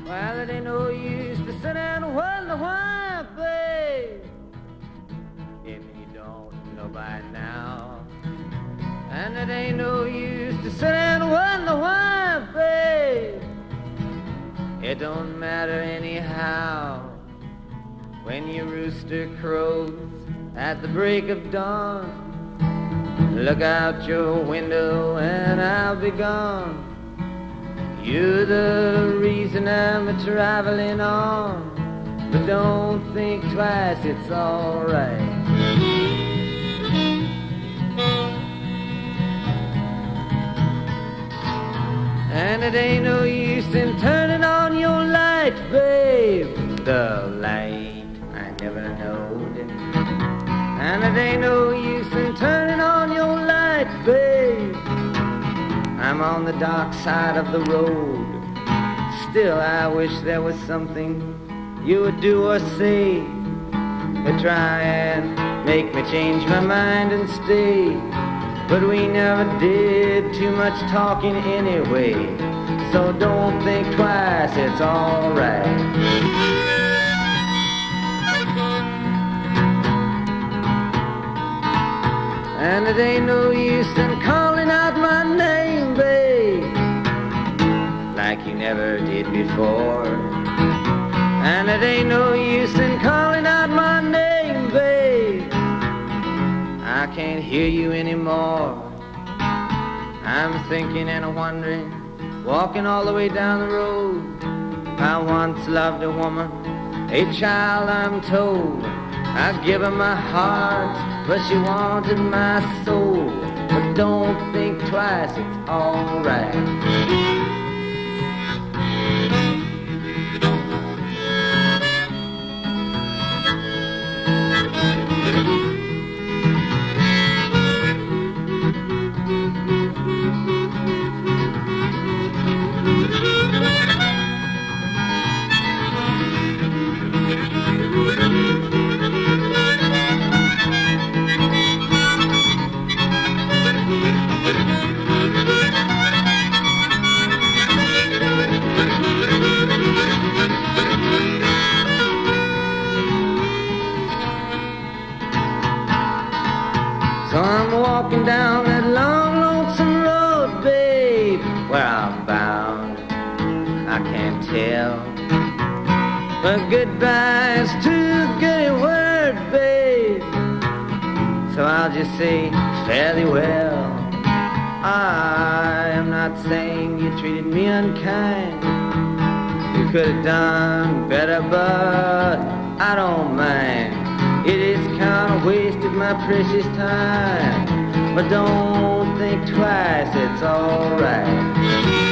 Well, it ain't no use to sit and wonder why, babe, if you don't know by now. And it ain't no use to sit and wonder why, babe, it don't matter anyhow. When your rooster crows at the break of dawn, look out your window and I'll be gone. You're the reason I'm traveling on, but don't think twice, it's alright. And it ain't no use in turning on your light, babe, the light I never knowed. And it ain't no use in turning on your light, babe, I'm on the dark side of the road. Still I wish there was something you would do or say to try and make me change my mind and stay. But we never did too much talking anyway, so don't think twice, it's alright. And it ain't no use in calling out my name, babe, like you never did before. And it ain't no use in calling out my name, babe, I can't hear you anymore. I'm thinking and wondering, walking all the way down the road. I once loved a woman, a child I'm told. I give her my heart, but she wanted my soul. But don't think twice, it's alright. So I'm walking down that long, lonesome road, babe, where I'm bound, I can't tell. But goodbye's too good a word, babe, so I'll just say fairly well. I am not saying you treated me unkind. You could have done better, but I don't mind. It is kind of wasted my precious time, but don't think twice, it's alright.